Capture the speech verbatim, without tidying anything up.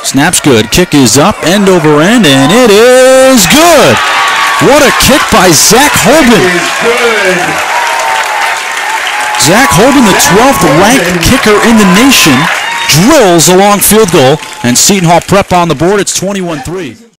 Snap's good. Kick is up, end over end, and it is good. What a kick by Zach Hoban. Zach Hoban, the twelfth ranked kicker in the nation, drills a long field goal, and Seton Hall Prep on the board. It's twenty-one three.